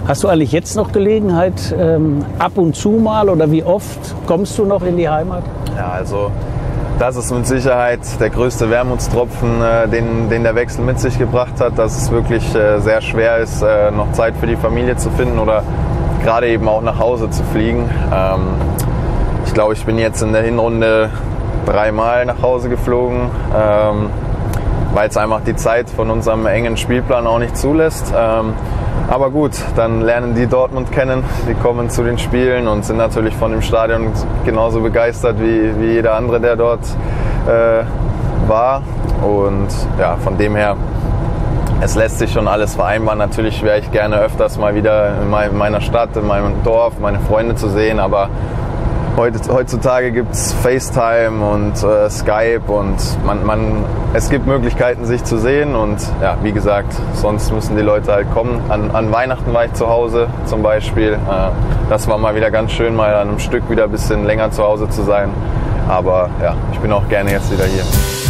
Hast du eigentlich jetzt noch Gelegenheit, ab und zu mal oder wie oft kommst du noch in die Heimat? Ja, also das ist mit Sicherheit der größte Wermutstropfen, den der Wechsel mit sich gebracht hat, dass es wirklich sehr schwer ist, noch Zeit für die Familie zu finden oder gerade eben auch nach Hause zu fliegen. Ich glaube, ich bin jetzt in der Hinrunde 3-mal nach Hause geflogen, weil es einfach die Zeit von unserem engen Spielplan auch nicht zulässt. Aber gut, dann lernen die Dortmund kennen, die kommen zu den Spielen und sind natürlich von dem Stadion genauso begeistert wie jeder andere, der dort war. Und ja, von dem her, es lässt sich schon alles vereinbaren. Natürlich wäre ich gerne öfters mal wieder in meiner Stadt, in meinem Dorf, meine Freunde zu sehen, aber heutzutage gibt es FaceTime und Skype und es gibt Möglichkeiten, sich zu sehen und ja, wie gesagt, sonst müssen die Leute halt kommen. An Weihnachten war ich zu Hause zum Beispiel. Das war mal wieder ganz schön, mal an einem Stück wieder ein bisschen länger zu Hause zu sein. Aber ja, ich bin auch gerne jetzt wieder hier.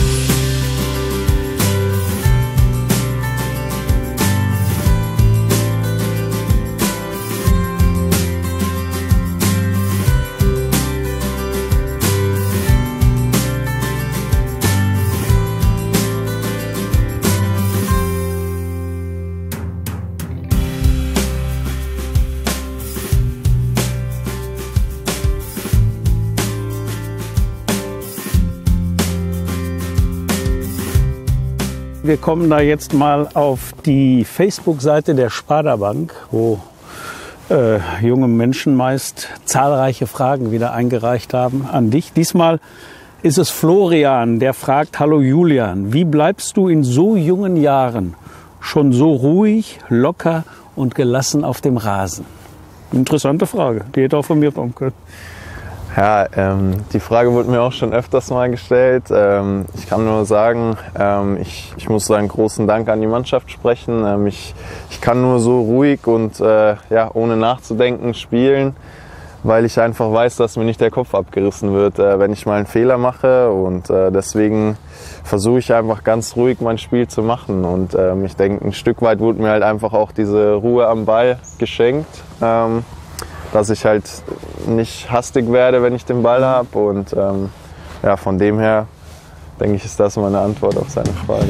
Wir kommen da jetzt mal auf die Facebook-Seite der Sparda Bank, wo junge Menschen meist zahlreiche Fragen wieder eingereicht haben an dich. Diesmal ist es Florian, der fragt: Hallo Julian, wie bleibst du in so jungen Jahren schon so ruhig, locker und gelassen auf dem Rasen? Interessante Frage, die hätte auch von mir kommen können. Ja, die Frage wurde mir auch schon öfters mal gestellt. Ich kann nur sagen, ich muss einen großen Dank an die Mannschaft sprechen. Ich kann nur so ruhig und ja, ohne nachzudenken spielen, weil ich einfach weiß, dass mir nicht der Kopf abgerissen wird, wenn ich mal einen Fehler mache. Und deswegen versuche ich einfach ganz ruhig mein Spiel zu machen. Und ich denke, ein Stück weit wurde mir halt einfach auch diese Ruhe am Ball geschenkt. Dass ich halt nicht hastig werde, wenn ich den Ball habe. Und ja, von dem her denke ich, ist das meine Antwort auf seine Frage.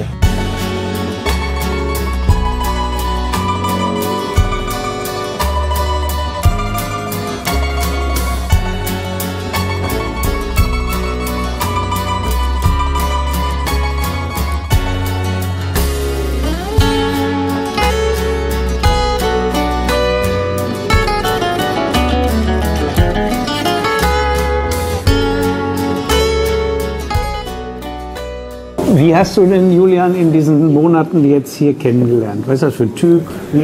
Wie hast du denn Julian in diesen Monaten jetzt hier kennengelernt? Was ist das für ein Typ?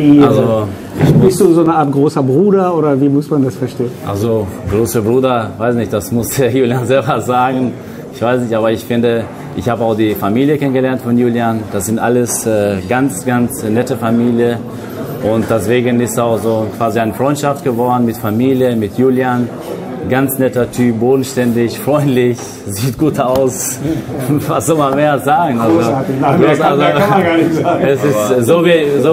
Bist du so eine Art großer Bruder oder wie muss man das verstehen? Also großer Bruder, weiß nicht, das muss der Julian selber sagen. Ich weiß nicht, aber ich finde, ich habe auch die Familie kennengelernt von Julian. Das sind alles ganz, ganz nette Familie. Und deswegen ist auch so quasi eine Freundschaft geworden mit Familie, mit Julian. Ganz netter Typ, bodenständig, freundlich, sieht gut aus. Was soll man mehr sagen? Großartig. Kann man gar nicht sagen. Es ist so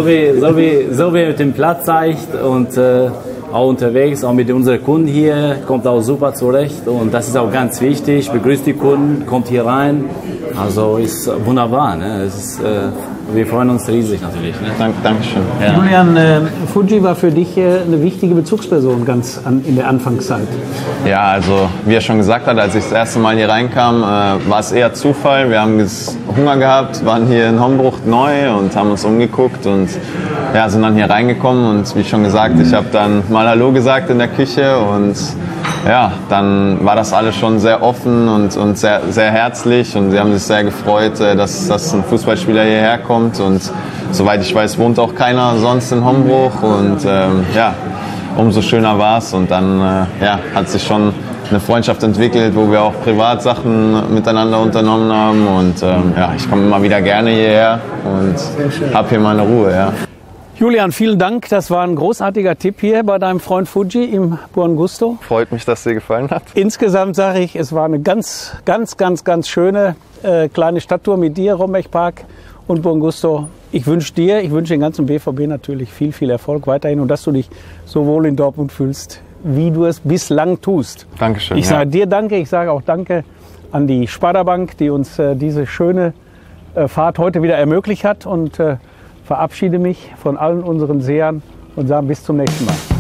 wie mit dem Platz zeigt und auch unterwegs, auch mit unseren Kunden hier, kommt auch super zurecht. Und das ist auch ganz wichtig, begrüßt die Kunden, kommt hier rein. Also ist wunderbar. Ne? Es ist, wir freuen uns riesig natürlich. Ne? Dankeschön. Ja. Julian, Fuji war für dich eine wichtige Bezugsperson in der Anfangszeit. Ja, also wie er schon gesagt hat, als ich das erste Mal hier reinkam, war es eher Zufall. Wir haben Hunger gehabt, waren hier in Hombruch neu und haben uns umgeguckt und ja, sind dann hier reingekommen. Und wie schon gesagt, ich habe dann mal Hallo gesagt in der Küche und ja, dann war das alles schon sehr offen und sehr, sehr herzlich und sie haben sich sehr gefreut, dass ein Fußballspieler hierher kommt und soweit ich weiß, wohnt auch keiner sonst in Hombruch und ja, umso schöner war es und dann ja, hat sich schon eine Freundschaft entwickelt, wo wir auch Privatsachen miteinander unternommen haben und ja, ich komme immer wieder gerne hierher und habe hier meine Ruhe. Ja. Julian, vielen Dank. Das war ein großartiger Tipp hier bei deinem Freund Fuji im Buon Gusto. Freut mich, dass es dir gefallen hat. Insgesamt sage ich, es war eine ganz schöne kleine Stadttour mit dir, Rombach Park. Und Buon Gusto, ich wünsche den ganzen BVB natürlich viel, viel Erfolg weiterhin und dass du dich so wohl in Dortmund fühlst, wie du es bislang tust. Dankeschön. Ich sage dir danke, ich sage auch danke an die Sparda Bank, die uns diese schöne Fahrt heute wieder ermöglicht hat und verabschiede mich von allen unseren Sehern und sage bis zum nächsten Mal.